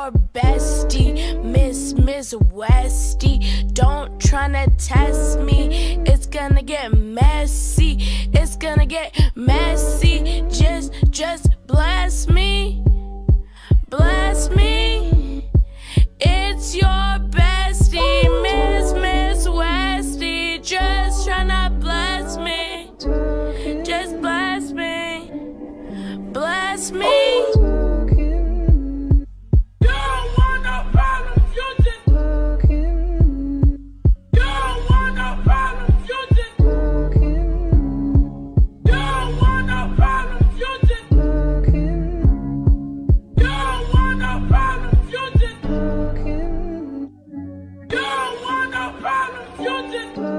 your bestie, Miss Westie. Don't tryna test me, it's gonna get messy. It's gonna get messy. Just bless me, bless me. It's your bestie, Miss Westie. Just tryna bless me, just bless me, bless me. You just